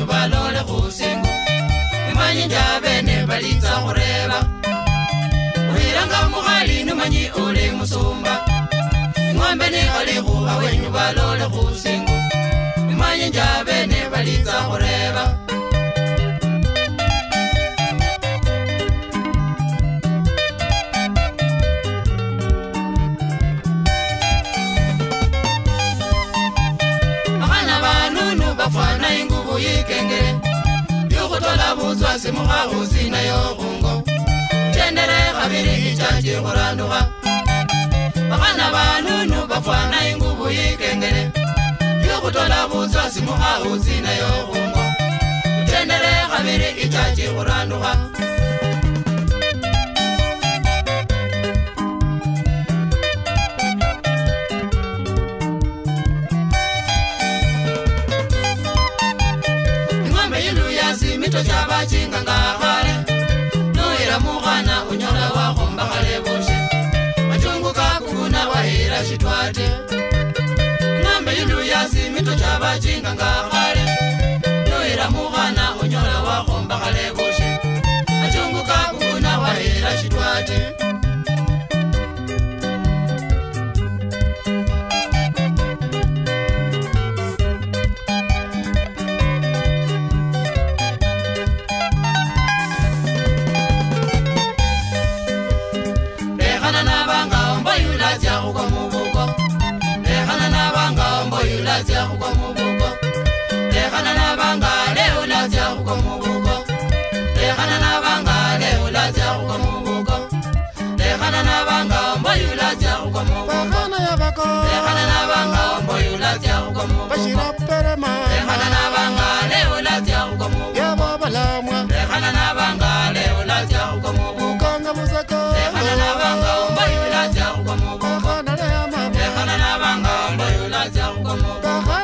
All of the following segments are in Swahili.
balole khusingo imanyi njabene balitsa khureba uhilanga mukhali numanyi uli musumba ng'ombe nikhali khuba wenyu balole khusingo imanyi njabene balitsa khureba bafana ingubu yikengele yukutola buzwasi mukhahusi nayo khungo tendere khabiri ichachi khuranduha bakhana banunu bafana ingubu yikengele yukutola buzwasi mukhahusi nayo khungo tendere khabiri ichachi khuranduha mito chaba chinga ngakale nuira mukhana unyola wakhomba khale boshe machungu kakuna wahira shitwate ng'ombe yuluyasi mito chaba chinga ngakale nuira mukhana unyola wakhomba khale boshe machungu kakuna wahira shitwate Ulatia kwa mubuko Lehana na banga le ulatia kwa mubuko Lehana na banga le ulatia kwa mubuko Lehana na banga mboy ulatia kwa mubuko Lehana ya bako Lehana na banga mboy ulatia kwa mubuko Bashira perema Lehana na banga le ulatia kwa mubuko Ya baba lamwa Lehana na banga le ulatia kwa mubuko Kanga musako Lehana na banga mboy ulatia kwa mubuko Lehana na banga mboy ulatia kwa mubuko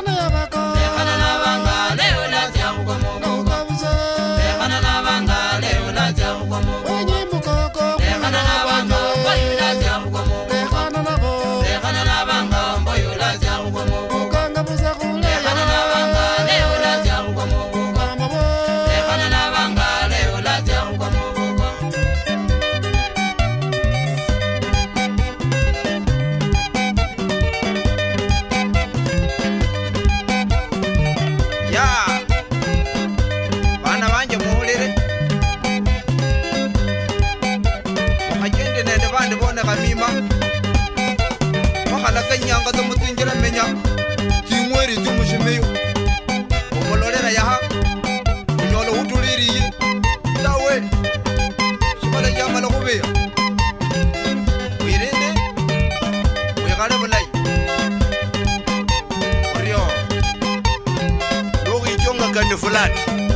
Nyanga to mutinjira menya timweri tumushimiyo umolorera yaha nyolo hutuliri tawe shibala jamala kubeya wirinde wigale bulai oriyo dogi jonga kande fulani